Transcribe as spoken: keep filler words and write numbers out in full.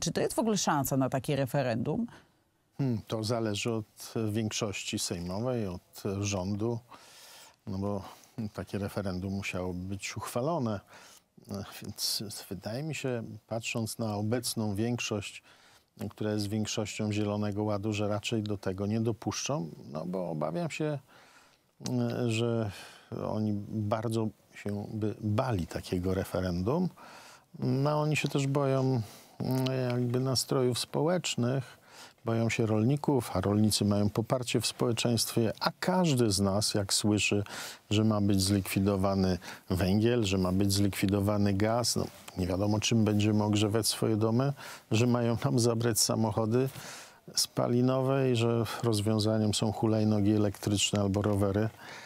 Czy to jest w ogóle szansa na takie referendum? Hmm, to zależy od większości sejmowej, od rządu, no bo takie referendum musiałoby być uchwalone. Więc wydaje mi się, patrząc na obecną większość, która jest większością Zielonego Ładu, że raczej do tego nie dopuszczą, no bo obawiam się, że oni bardzo się by bali takiego referendum. No oni się też boją jakby nastrojów społecznych, boją się rolników, a rolnicy mają poparcie w społeczeństwie, a każdy z nas, jak słyszy, że ma być zlikwidowany węgiel, że ma być zlikwidowany gaz, no nie wiadomo czym będziemy ogrzewać swoje domy, że mają nam zabrać samochody spalinowe i że rozwiązaniem są hulajnogi elektryczne albo rowery.